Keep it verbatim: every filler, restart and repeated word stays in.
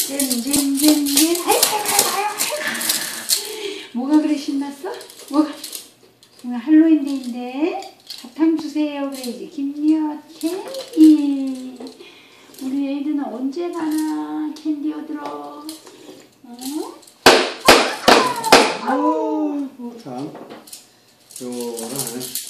잼잼잼잼. 아이고 아이고 아이고. 뭐가 그래 신났어? 뭐가? 오늘 할로윈데이인데 사탕 주세요 그래야지. 김여캔. 우리 애들은 언제 가나 캔디 얻으러? 어? 아우 참 요거는